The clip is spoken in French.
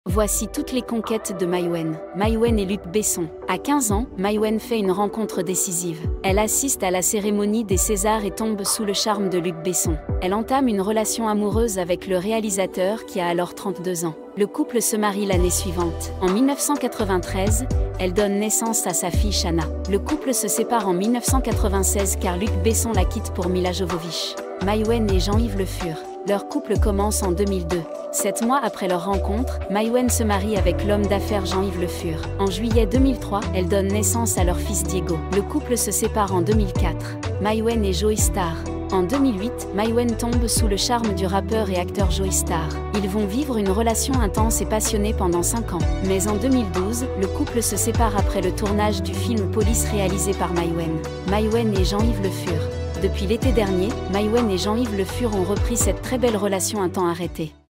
Voici toutes les conquêtes de Maïwenn. Maïwenn et Luc Besson. À 15 ans, Maïwenn fait une rencontre décisive. Elle assiste à la cérémonie des Césars et tombe sous le charme de Luc Besson. Elle entame une relation amoureuse avec le réalisateur qui a alors 32 ans. Le couple se marie l'année suivante. En 1993, elle donne naissance à sa fille Shanna. Le couple se sépare en 1996 car Luc Besson la quitte pour Milla Jovovich. Maïwenn et Jean-Yves Le Fur. Leur couple commence en 2002. 7 mois après leur rencontre, Maïwenn se marie avec l'homme d'affaires Jean-Yves Le Fur. En juillet 2003, elle donne naissance à leur fils Diego. Le couple se sépare en 2004. Maïwenn et Joey Starr. En 2008, Maïwenn tombe sous le charme du rappeur et acteur Joey Starr. Ils vont vivre une relation intense et passionnée pendant 5 ans. Mais en 2012, le couple se sépare après le tournage du film Police réalisé par Maïwenn. Maïwenn et Jean-Yves Le Fur. Depuis l'été dernier, Maïwenn et Jean-Yves Le Fur ont repris cette très belle relation un temps arrêtée.